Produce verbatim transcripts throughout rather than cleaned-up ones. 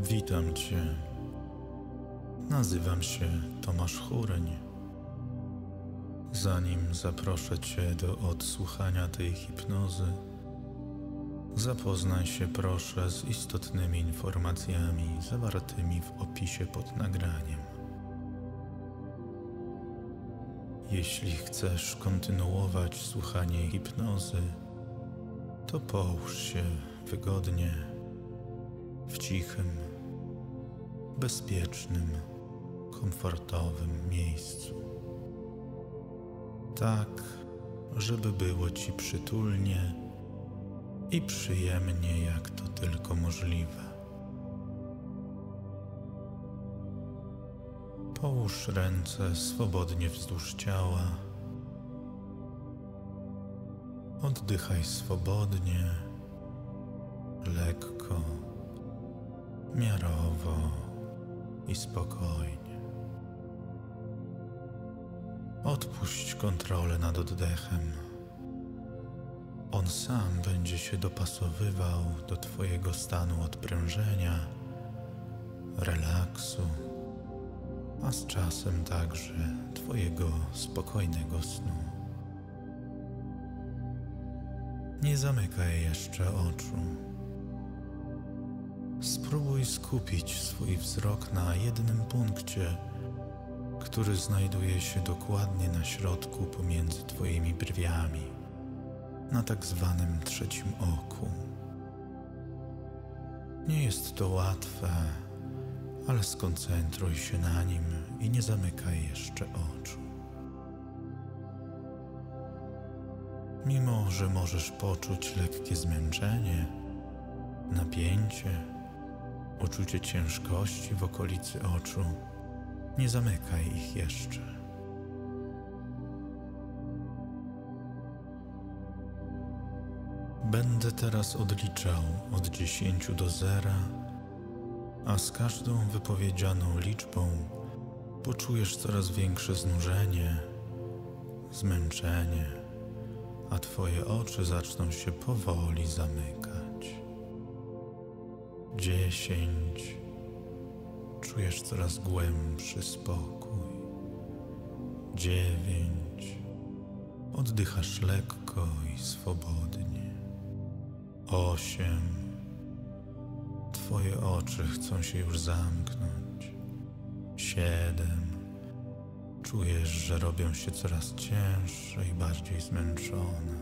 Witam Cię. Nazywam się Tomasz Chóreń. Zanim zaproszę Cię do odsłuchania tej hipnozy, zapoznaj się proszę z istotnymi informacjami zawartymi w opisie pod nagraniem. Jeśli chcesz kontynuować słuchanie hipnozy, to połóż się wygodnie, w cichym, bezpiecznym, komfortowym miejscu. Tak, żeby było Ci przytulnie i przyjemnie, jak to tylko możliwe. Połóż ręce swobodnie wzdłuż ciała. Oddychaj swobodnie, lekko, miarowo i spokojnie. Odpuść kontrolę nad oddechem. On sam będzie się dopasowywał do Twojego stanu odprężenia, relaksu, a z czasem także Twojego spokojnego snu. Nie zamykaj jeszcze oczu. Spróbuj skupić swój wzrok na jednym punkcie, który znajduje się dokładnie na środku pomiędzy Twoimi brwiami, na tak zwanym trzecim oku. Nie jest to łatwe, ale skoncentruj się na nim i nie zamykaj jeszcze oczu. Mimo że możesz poczuć lekkie zmęczenie, napięcie, uczucie ciężkości w okolicy oczu, nie zamykaj ich jeszcze. Będę teraz odliczał od dziesięciu do zera, a z każdą wypowiedzianą liczbą poczujesz coraz większe znużenie, zmęczenie, a Twoje oczy zaczną się powoli zamykać. Dziesięć. Czujesz coraz głębszy spokój. Dziewięć. Oddychasz lekko i swobodnie. Osiem. Twoje oczy chcą się już zamknąć. Siedem. Czujesz, że robią się coraz cięższe i bardziej zmęczone.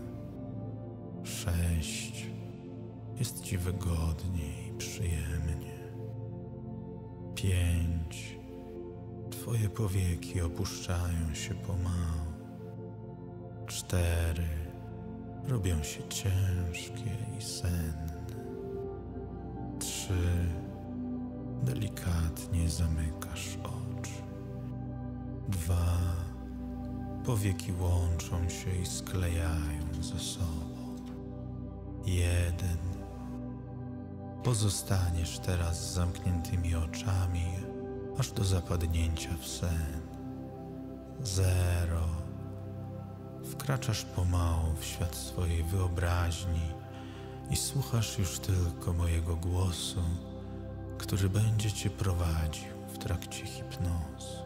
Sześć. Jest Ci wygodniej i przyjemnie. Pięć. Twoje powieki opuszczają się pomału. Cztery. Robią się ciężkie i senne. Trzy. Delikatnie zamykasz oczy. Dwa. Powieki łączą się i sklejają ze sobą. Jeden. Pozostaniesz teraz z zamkniętymi oczami aż do zapadnięcia w sen. Zero. Wkraczasz pomału w świat swojej wyobraźni i słuchasz już tylko mojego głosu, który będzie Cię prowadził w trakcie hipnozy.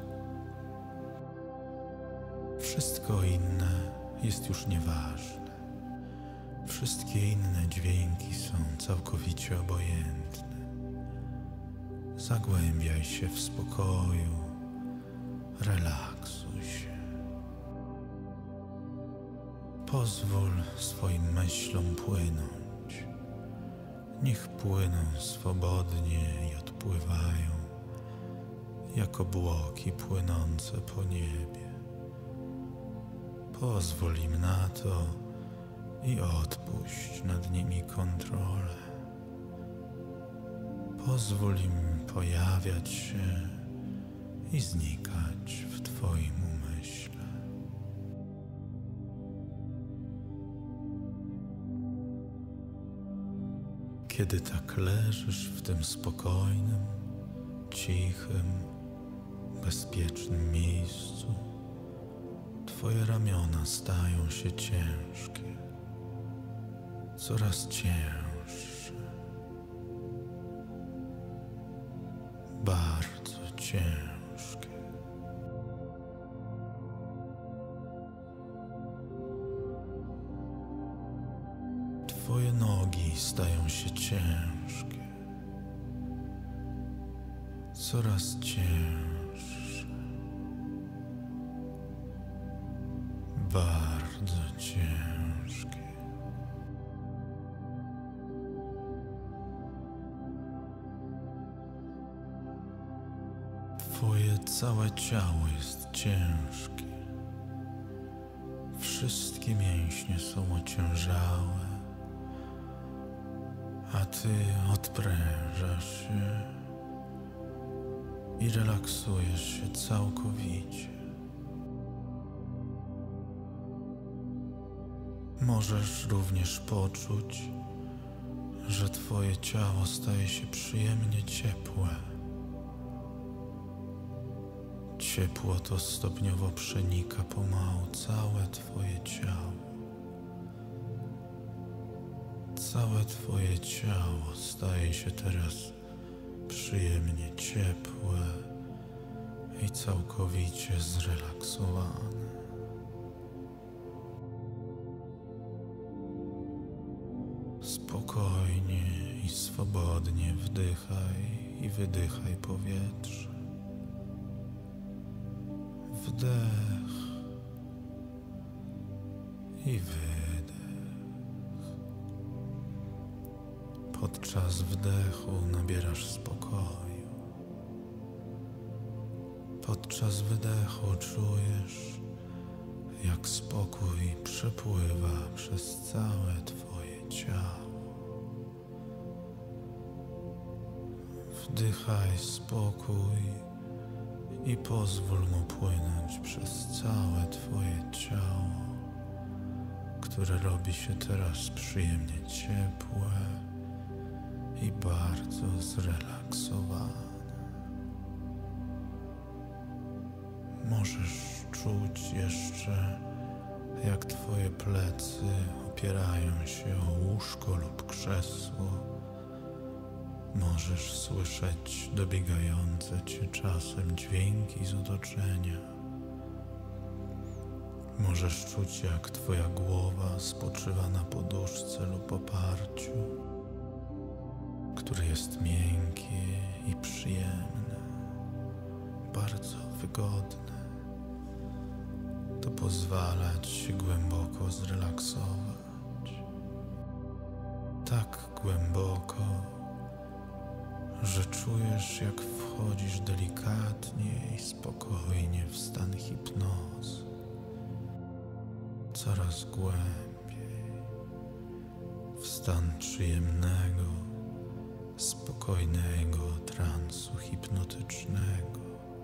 Wszystko inne jest już nieważne. Wszystkie inne dźwięki są całkowicie obojętne. Zagłębiaj się w spokoju, relaksuj się. Pozwól swoim myślom płynąć. Niech płyną swobodnie i odpływają, jak obłoki płynące po niebie. Pozwól im na to i odpuść nad nimi kontrolę. Pozwól im pojawiać się i znikać w Twoim umyśle. Kiedy tak leżysz w tym spokojnym, cichym, bezpiecznym miejscu, Twoje ramiona stają się ciężkie, coraz cięższe. bardzo ciężkie. Twoje nogi stają się ciężkie, coraz cięższe, bardzo ciężkie. Twoje całe ciało jest ciężkie. Wszystkie mięśnie są ociężałe, a ty odprężasz się i relaksujesz się całkowicie. Możesz również poczuć, że twoje ciało staje się przyjemnie ciepłe. Ciepło to stopniowo przenika pomału całe twoje ciało. Całe twoje ciało staje się teraz przyjemnie ciepłe i całkowicie zrelaksowane. Spokojnie i swobodnie wdychaj i wydychaj powietrze. Wdech i wydech. Podczas wdechu nabierasz spokoju. Podczas wydechu czujesz, jak spokój przepływa przez całe twoje ciało. Wdychaj spokój i pozwól mu płynąć przez całe twoje ciało, które robi się teraz przyjemnie ciepłe i bardzo zrelaksowane. Możesz czuć jeszcze, jak twoje plecy opierają się o łóżko lub krzesło. Możesz słyszeć dobiegające cię czasem dźwięki z otoczenia. Możesz czuć, jak twoja głowa spoczywa na poduszce lub oparciu, które jest miękkie i przyjemne, bardzo wygodne. To pozwala ci się głęboko zrelaksować. Tak głęboko, że czujesz, jak wchodzisz delikatnie i spokojnie w stan hipnozy. Coraz głębiej, w stan przyjemnego, spokojnego transu hipnotycznego.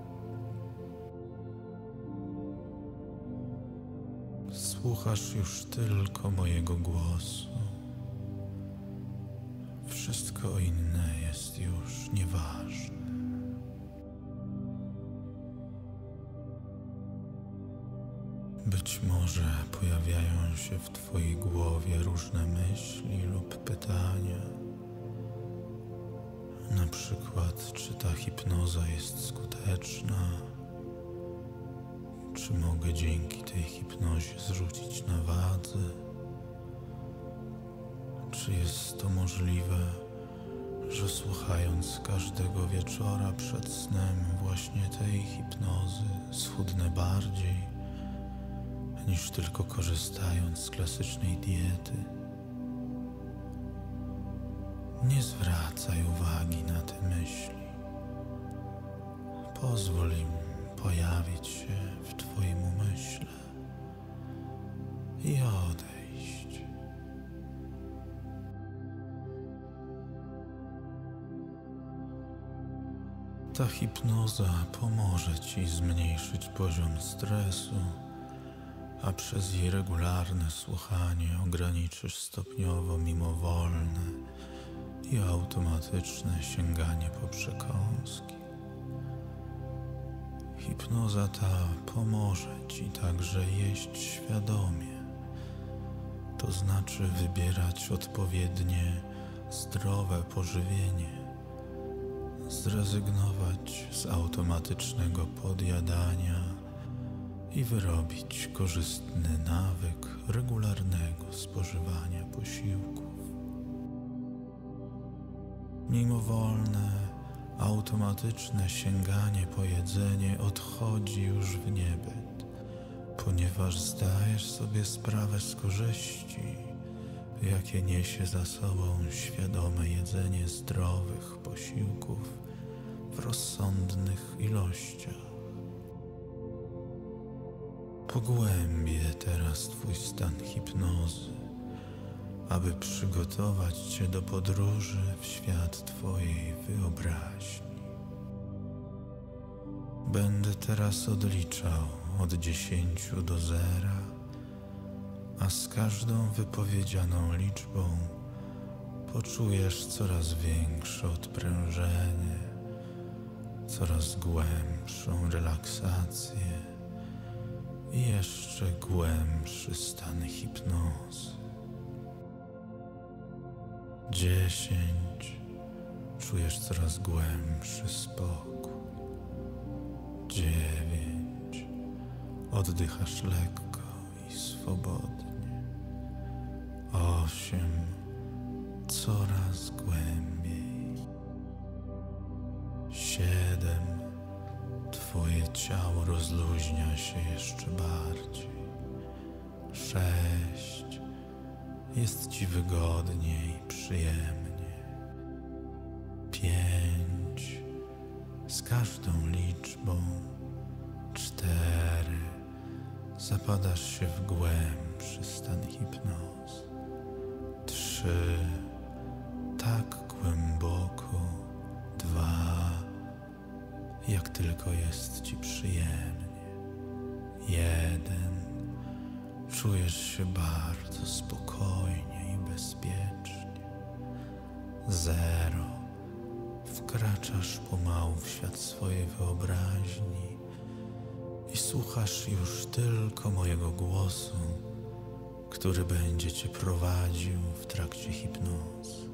Słuchasz już tylko mojego głosu. Wszystko inne jest już nieważne. Być może pojawiają się w twojej głowie różne myśli lub pytania. Na przykład, czy ta hipnoza jest skuteczna? Czy mogę dzięki tej hipnozie zrzucić na wadze? Czy jest to możliwe, że słuchając każdego wieczora przed snem właśnie tej hipnozy schudnę bardziej, niż tylko korzystając z klasycznej diety? Nie zwracaj uwagi na te myśli. Pozwól im pojawić się w twoim umyśle i odejść. Ta hipnoza pomoże ci zmniejszyć poziom stresu, a przez jej regularne słuchanie ograniczysz stopniowo mimowolne i automatyczne sięganie po przekąski. Hipnoza ta pomoże ci także jeść świadomie, to znaczy wybierać odpowiednie, zdrowe pożywienie, zrezygnować z automatycznego podjadania i wyrobić korzystny nawyk regularnego spożywania posiłków. Mimowolne, automatyczne sięganie po jedzenie odchodzi już w niebyt, ponieważ zdajesz sobie sprawę z korzyści, jakie niesie za sobą świadome jedzenie zdrowych posiłków w rozsądnych ilościach. Pogłębię teraz Twój stan hipnozy, aby przygotować Cię do podróży w świat Twojej wyobraźni. Będę teraz odliczał od dziesięciu do zera, a z każdą wypowiedzianą liczbą poczujesz coraz większe odprężenie, coraz głębszą relaksację i jeszcze głębszy stan hipnozy. Dziesięć. Czujesz coraz głębszy spokój. Dziewięć. Oddychasz lekko i swobodnie. Osiem. Coraz głębiej. Siedem. Twoje ciało rozluźnia się jeszcze bardziej. Sześć. Jest Ci wygodniej i przyjemnie. Pięć. Z każdą liczbą. Cztery. Zapadasz się w głębszy stan hipnozy. Trzy. Tak głęboko. Dwa. Jak tylko jest Ci przyjemnie. Jeden. Czujesz się bardzo spokojnie i bezpiecznie. Zero. Wkraczasz pomału w świat swojej wyobraźni i słuchasz już tylko mojego głosu, który będzie Cię prowadził w trakcie hipnozy.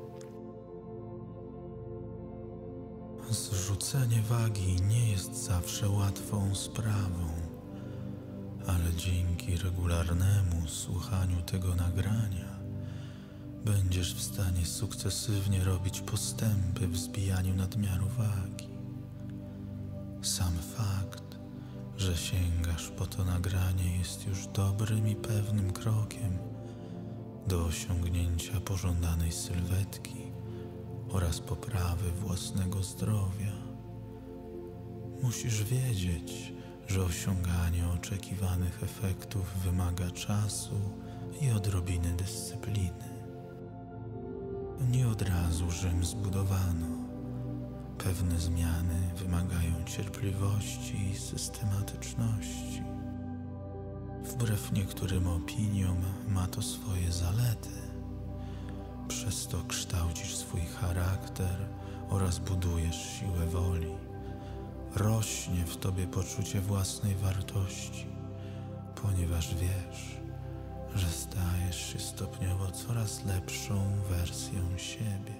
Zrzucenie wagi nie jest zawsze łatwą sprawą, ale dzięki regularnemu słuchaniu tego nagrania będziesz w stanie sukcesywnie robić postępy w zbijaniu nadmiaru wagi. Sam fakt, że sięgasz po to nagranie, jest już dobrym i pewnym krokiem do osiągnięcia pożądanej sylwetki oraz poprawy własnego zdrowia. Musisz wiedzieć, że osiąganie oczekiwanych efektów wymaga czasu i odrobiny dyscypliny. Nie od razu Rzym zbudowano. Pewne zmiany wymagają cierpliwości i systematyczności. Wbrew niektórym opiniom ma to swoje zalety. Przez to kształcisz swój charakter oraz budujesz siłę woli. Rośnie w Tobie poczucie własnej wartości, ponieważ wiesz, że stajesz się stopniowo coraz lepszą wersją siebie.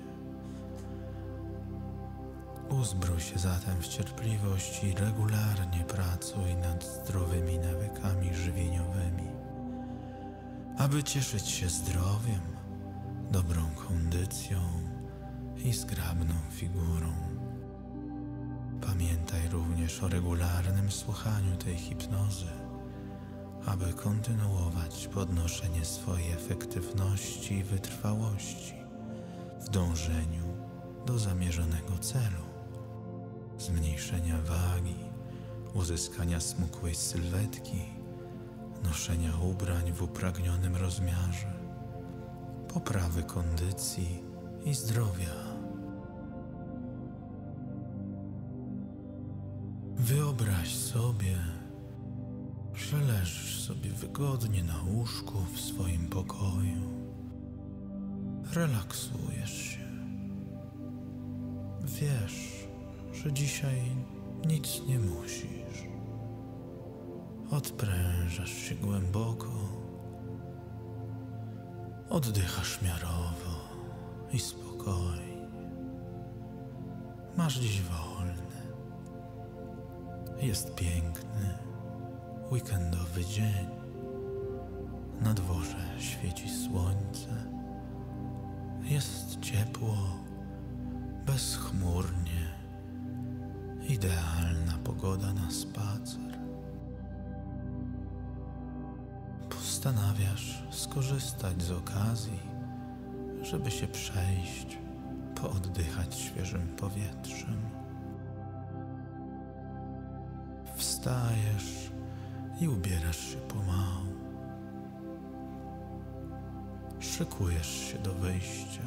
Uzbrój się zatem w cierpliwość i regularnie pracuj nad zdrowymi nawykami żywieniowymi, aby cieszyć się zdrowiem, dobrą kondycją i zgrabną figurą. Pamiętaj również o regularnym słuchaniu tej hipnozy, aby kontynuować podnoszenie swojej efektywności i wytrwałości w dążeniu do zamierzonego celu, zmniejszenia wagi, uzyskania smukłej sylwetki, noszenia ubrań w upragnionym rozmiarze, poprawy kondycji i zdrowia. Wyobraź sobie, że leżysz sobie wygodnie na łóżku w swoim pokoju. Relaksujesz się. Wiesz, że dzisiaj nic nie musisz. Odprężasz się głęboko. Oddychasz miarowo i spokojnie. Masz dziś wolny. Jest piękny, weekendowy dzień. Na dworze świeci słońce. Jest ciepło, bezchmurnie. Idealna pogoda na spacer. Postanawiasz skorzystać z okazji, żeby się przejść, pooddychać świeżym powietrzem. Wstajesz i ubierasz się pomału. Szykujesz się do wyjścia.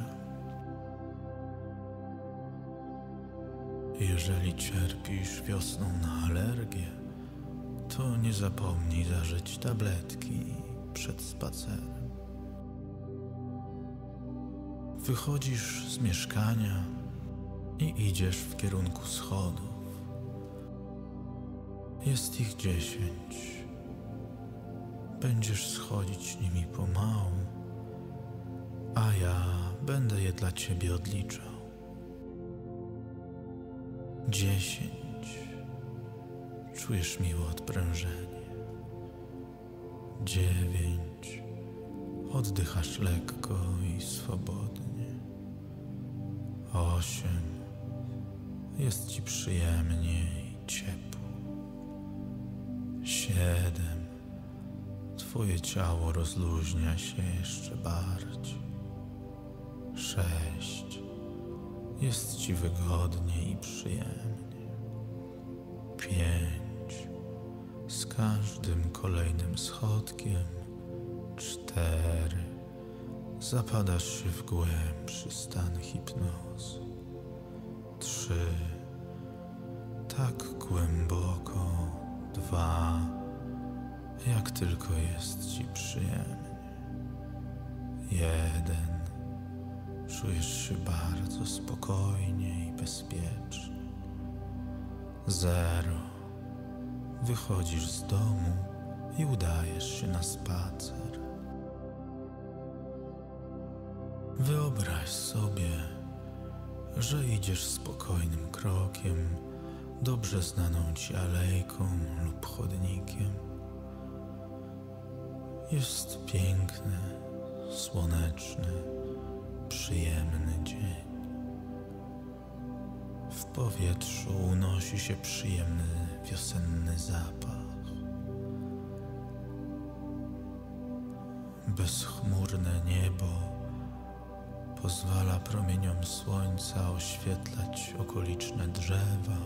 Jeżeli cierpisz wiosną na alergię, to nie zapomnij zażyć tabletki przed spacerem. Wychodzisz z mieszkania i idziesz w kierunku schodów. Jest ich dziesięć. Będziesz schodzić nimi pomału, a ja będę je dla ciebie odliczał. Dziesięć. Czujesz miłe odprężenie. Dziewięć. Oddychasz lekko i swobodnie. Osiem. Jest ci przyjemnie i ciepło. Siedem. Twoje ciało rozluźnia się jeszcze bardziej. Sześć. Jest ci wygodnie i przyjemnie. Pięć. Z każdym kolejnym schodkiem. Cztery. Zapadasz się w głębszy stan hipnozy. Trzy. Tak głęboko. Dwa. Jak tylko jest ci przyjemnie. Jeden. Czujesz się bardzo spokojnie i bezpiecznie. Zero. Wychodzisz z domu i udajesz się na spacer. Wyobraź sobie, że idziesz spokojnym krokiem dobrze znaną ci alejką lub chodnikiem. Jest piękny, słoneczny, przyjemny dzień. W powietrzu unosi się przyjemny wiosenny zapach. Bezchmurne niebo pozwala promieniom słońca oświetlać okoliczne drzewa,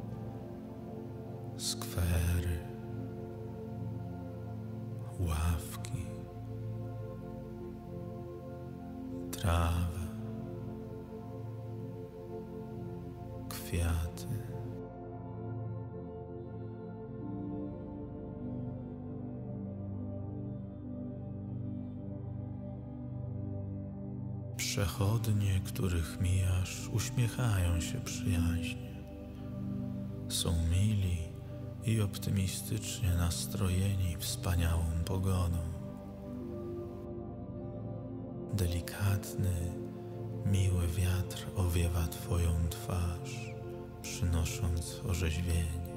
skwery, ławki, trawę, kwiaty. Przechodnie, których mijasz, uśmiechają się przyjaźnie. Są mili i optymistycznie nastrojeni wspaniałą pogodą. Delikatny, miły wiatr owiewa twoją twarz, przynosząc orzeźwienie.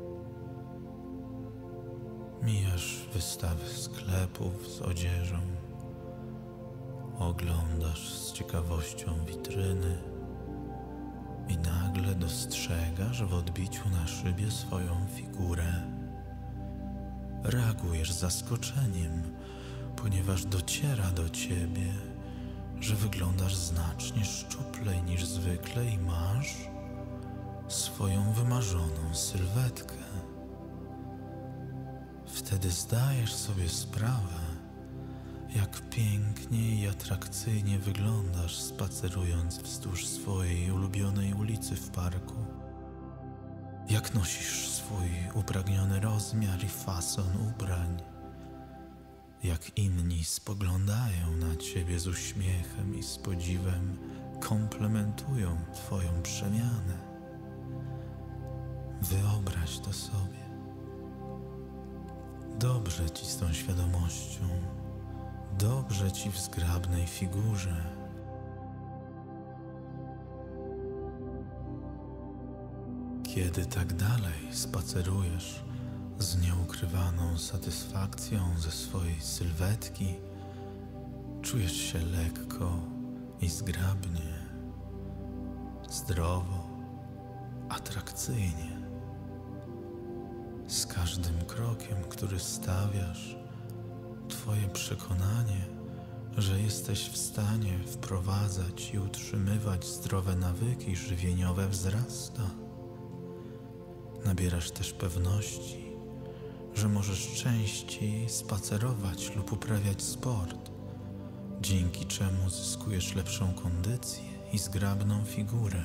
Mijasz wystawy sklepów z odzieżą. Oglądasz z ciekawością witryny i nagle dostrzegasz w odbiciu na szybie swoją figurę. Reagujesz zaskoczeniem, ponieważ dociera do ciebie, że wyglądasz znacznie szczuplej niż zwykle i masz swoją wymarzoną sylwetkę. Wtedy zdajesz sobie sprawę, jak pięknie i atrakcyjnie wyglądasz, spacerując wzdłuż swojej ulubionej ulicy w parku. Jak nosisz swój upragniony rozmiar i fason ubrań. Jak inni spoglądają na ciebie z uśmiechem i z podziwem, komplementują twoją przemianę. Wyobraź to sobie. Dobrze ci z tą świadomością. Dobrze ci w zgrabnej figurze. Kiedy tak dalej spacerujesz z nieukrywaną satysfakcją ze swojej sylwetki, czujesz się lekko i zgrabnie, zdrowo, atrakcyjnie. Z każdym krokiem, który stawiasz, twoje przekonanie, że jesteś w stanie wprowadzać i utrzymywać zdrowe nawyki żywieniowe, wzrasta. Nabierasz też pewności, że możesz częściej spacerować lub uprawiać sport, dzięki czemu zyskujesz lepszą kondycję i zgrabną figurę.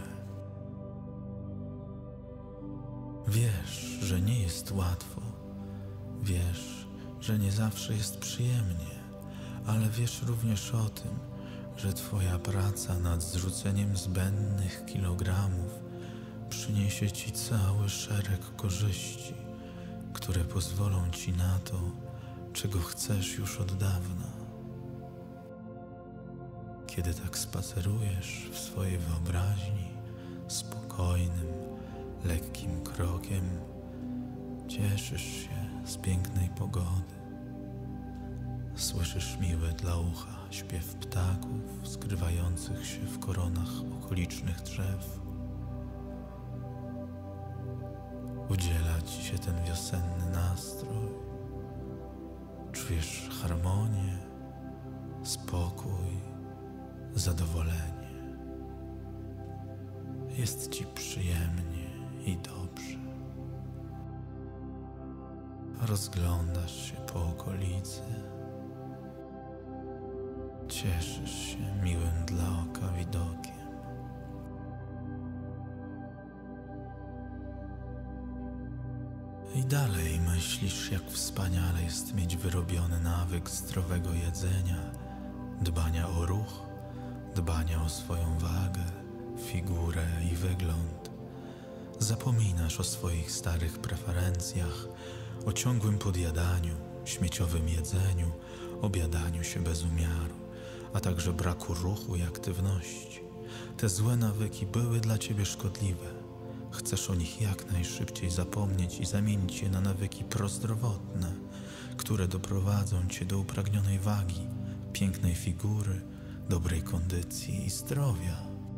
Wiesz, że nie jest łatwo, wiesz, że nie zawsze jest przyjemnie, ale wiesz również o tym, że twoja praca nad zrzuceniem zbędnych kilogramów przyniesie ci cały szereg korzyści, które pozwolą ci na to, czego chcesz już od dawna. Kiedy tak spacerujesz w swojej wyobraźni, spokojnym, lekkim krokiem, cieszysz się z pięknej pogody. Słyszysz miły dla ucha śpiew ptaków skrywających się w koronach okolicznych drzew. Udziela ci się ten wiosenny nastrój. Czujesz harmonię, spokój, zadowolenie. Jest ci przyjemnie i dobrze. Rozglądasz się po okolicy. Cieszysz się miłym dla oka widokiem. I dalej myślisz, jak wspaniale jest mieć wyrobiony nawyk zdrowego jedzenia, dbania o ruch, dbania o swoją wagę, figurę i wygląd. Zapominasz o swoich starych preferencjach, o ciągłym podjadaniu, śmieciowym jedzeniu, obiadaniu się bez umiaru, a także braku ruchu i aktywności. Te złe nawyki były dla ciebie szkodliwe. Chcesz o nich jak najszybciej zapomnieć i zamienić je na nawyki prozdrowotne, które doprowadzą cię do upragnionej wagi, pięknej figury, dobrej kondycji i zdrowia.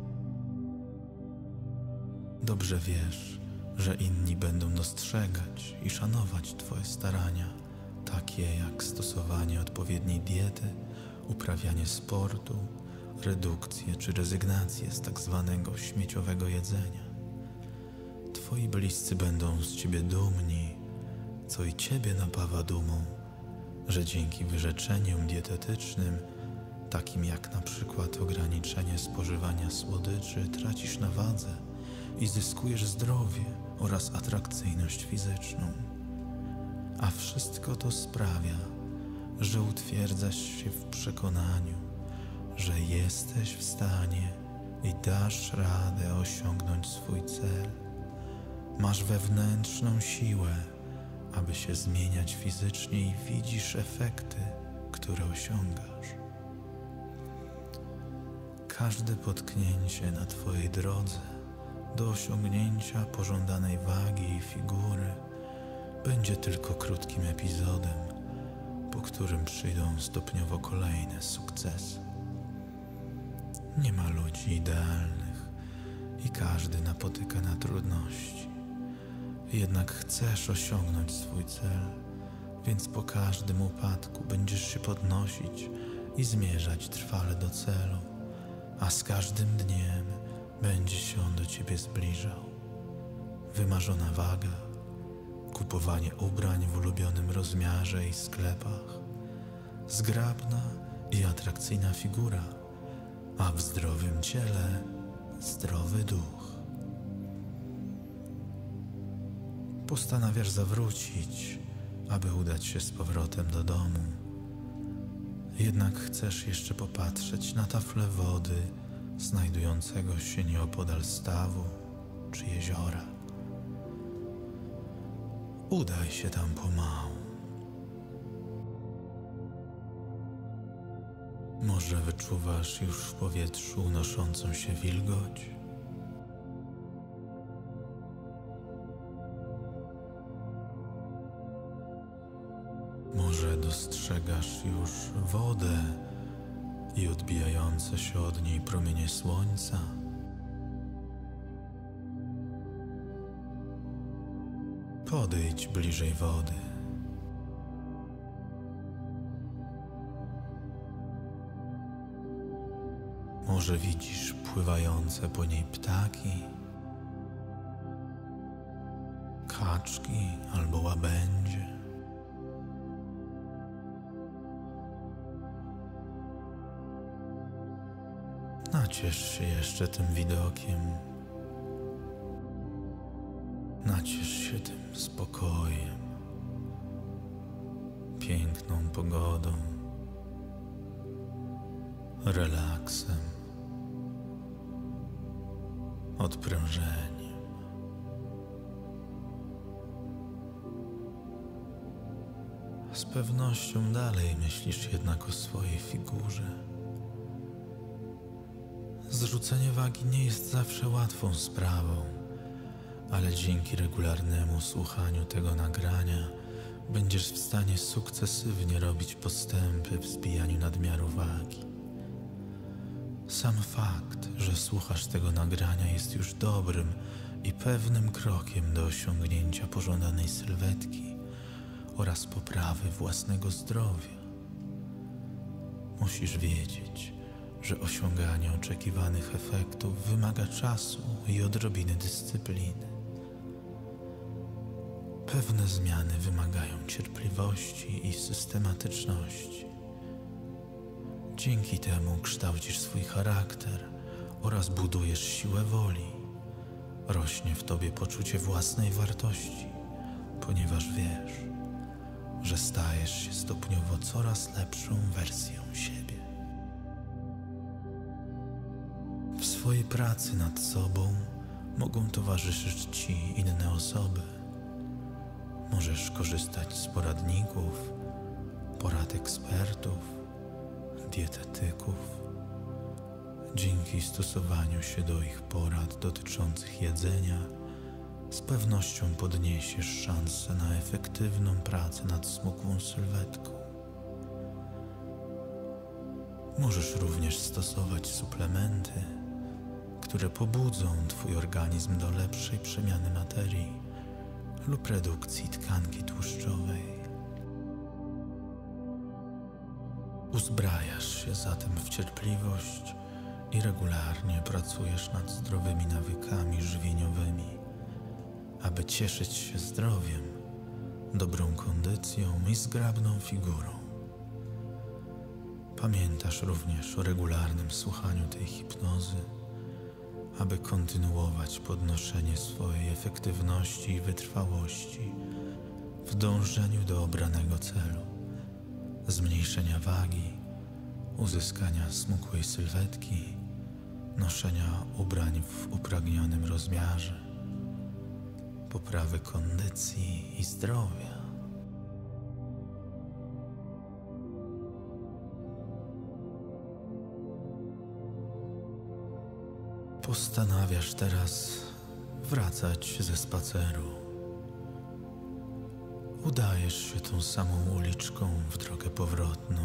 Dobrze wiesz, że inni będą dostrzegać i szanować twoje starania, takie jak stosowanie odpowiedniej diety, uprawianie sportu, redukcję czy rezygnację z tak zwanego śmieciowego jedzenia. Twoi bliscy będą z ciebie dumni, co i ciebie napawa dumą, że dzięki wyrzeczeniom dietetycznym, takim jak na przykład ograniczenie spożywania słodyczy, tracisz na wadze i zyskujesz zdrowie oraz atrakcyjność fizyczną. A wszystko to sprawia, że utwierdzasz się w przekonaniu, że jesteś w stanie i dasz radę osiągnąć swój cel. Masz wewnętrzną siłę, aby się zmieniać fizycznie i widzisz efekty, które osiągasz. Każde potknięcie na twojej drodze do osiągnięcia pożądanej wagi i figury będzie tylko krótkim epizodem, po którym przyjdą stopniowo kolejne sukcesy. Nie ma ludzi idealnych i każdy napotyka na trudności. Jednak chcesz osiągnąć swój cel, więc po każdym upadku będziesz się podnosić i zmierzać trwale do celu, a z każdym dniem będzie się on do ciebie zbliżał. Wymarzona waga, kupowanie ubrań w ulubionym rozmiarze i sklepach, zgrabna i atrakcyjna figura, a w zdrowym ciele zdrowy duch. Postanawiasz zawrócić, aby udać się z powrotem do domu. Jednak chcesz jeszcze popatrzeć na taflę wody znajdującego się nieopodal stawu czy jeziora. Udaj się tam pomału. Może wyczuwasz już w powietrzu unoszącą się wilgoć? Może dostrzegasz już wodę i odbijające się od niej promienie słońca. Podejdź bliżej wody. Może widzisz pływające po niej ptaki, kaczki albo łabędzie. Naciesz się jeszcze tym widokiem. Naciesz się tym spokojem, piękną pogodą, relaksem, odprężeniem. Z pewnością dalej myślisz jednak o swojej figurze. Zrzucenie wagi nie jest zawsze łatwą sprawą, ale dzięki regularnemu słuchaniu tego nagrania będziesz w stanie sukcesywnie robić postępy w zbijaniu nadmiaru wagi. Sam fakt, że słuchasz tego nagrania, jest już dobrym i pewnym krokiem do osiągnięcia pożądanej sylwetki oraz poprawy własnego zdrowia. Musisz wiedzieć, że osiąganie oczekiwanych efektów wymaga czasu i odrobiny dyscypliny. Pewne zmiany wymagają cierpliwości i systematyczności. Dzięki temu kształcisz swój charakter oraz budujesz siłę woli. Rośnie w tobie poczucie własnej wartości, ponieważ wiesz, że stajesz się stopniowo coraz lepszą wersją siebie. W swojej pracy nad sobą mogą towarzyszyć ci inne osoby. Możesz korzystać z poradników, porad ekspertów, dietetyków. Dzięki stosowaniu się do ich porad dotyczących jedzenia, z pewnością podniesiesz szansę na efektywną pracę nad smukłą sylwetką. Możesz również stosować suplementy, które pobudzą twój organizm do lepszej przemiany materii lub redukcji tkanki tłuszczowej. Uzbrajasz się zatem w cierpliwość i regularnie pracujesz nad zdrowymi nawykami żywieniowymi, aby cieszyć się zdrowiem, dobrą kondycją i zgrabną figurą. Pamiętasz również o regularnym słuchaniu tej hipnozy, aby kontynuować podnoszenie swojej efektywności i wytrwałości w dążeniu do obranego celu, zmniejszenia wagi, uzyskania smukłej sylwetki, noszenia ubrań w upragnionym rozmiarze, poprawy kondycji i zdrowia. Postanawiasz teraz wracać ze spaceru. Udajesz się tą samą uliczką w drogę powrotną.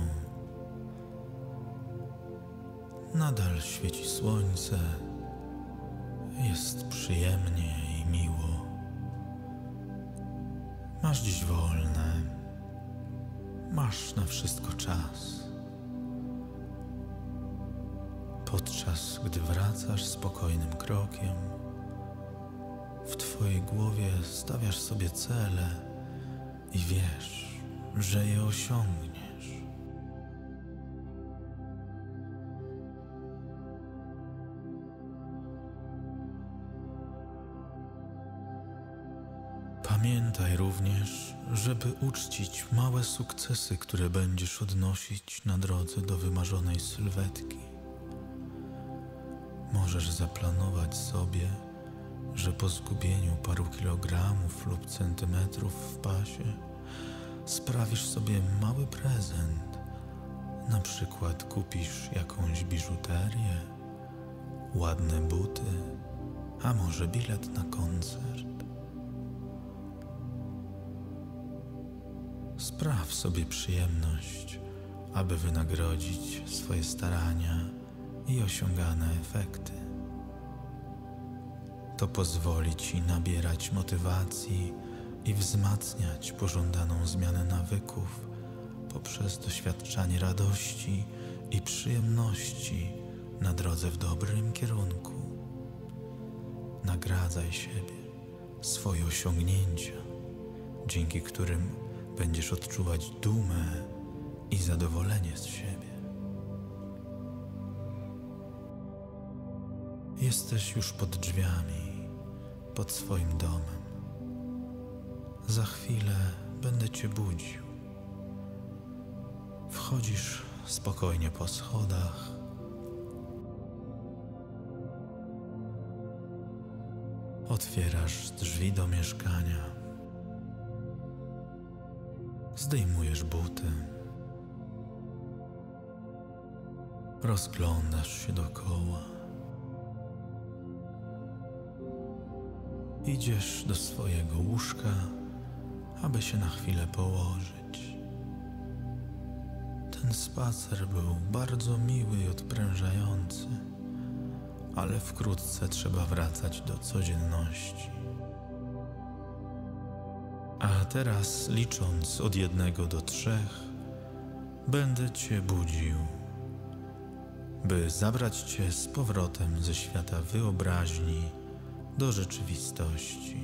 Nadal świeci słońce, jest przyjemnie i miło. Masz dziś wolne, masz na wszystko czas. Podczas gdy wracasz spokojnym krokiem, w twojej głowie stawiasz sobie cele i wiesz, że je osiągniesz. Pamiętaj również, żeby uczcić małe sukcesy, które będziesz odnosić na drodze do wymarzonej sylwetki. Możesz zaplanować sobie, że po zgubieniu paru kilogramów lub centymetrów w pasie sprawisz sobie mały prezent. Na przykład kupisz jakąś biżuterię, ładne buty, a może bilet na koncert. Spraw sobie przyjemność, aby wynagrodzić swoje starania i osiągane efekty. To pozwoli Ci nabierać motywacji i wzmacniać pożądaną zmianę nawyków poprzez doświadczanie radości i przyjemności na drodze w dobrym kierunku. Nagradzaj siebie, swoje osiągnięcia, dzięki którym będziesz odczuwać dumę i zadowolenie z siebie. Jesteś już pod drzwiami, pod swoim domem. Za chwilę będę Cię budził. Wchodzisz spokojnie po schodach. Otwierasz drzwi do mieszkania. Zdejmujesz buty. Rozglądasz się dookoła. Idziesz do swojego łóżka, aby się na chwilę położyć. Ten spacer był bardzo miły i odprężający, ale wkrótce trzeba wracać do codzienności. A teraz, licząc od jednego do trzech, będę Cię budził, by zabrać Cię z powrotem ze świata wyobraźni do rzeczywistości.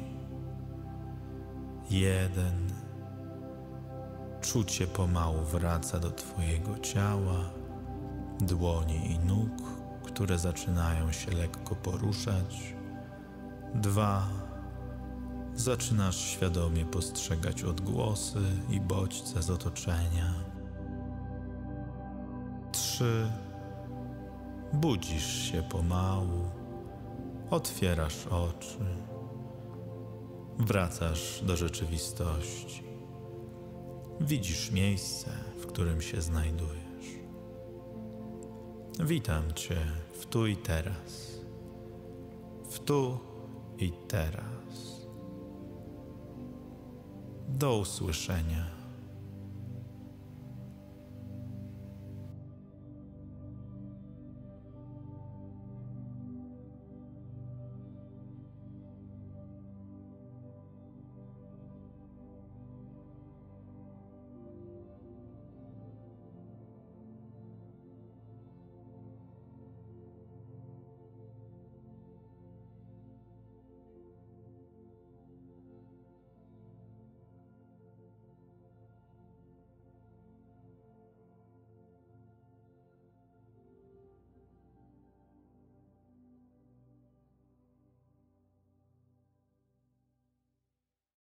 Jeden. Czucie pomału wraca do Twojego ciała, dłoni i nóg, które zaczynają się lekko poruszać. Dwa. Zaczynasz świadomie postrzegać odgłosy i bodźce z otoczenia. Trzy. Budzisz się pomału, otwierasz oczy, wracasz do rzeczywistości. Widzisz miejsce, w którym się znajdujesz. Witam Cię w tu i teraz. W tu i teraz. Do usłyszenia.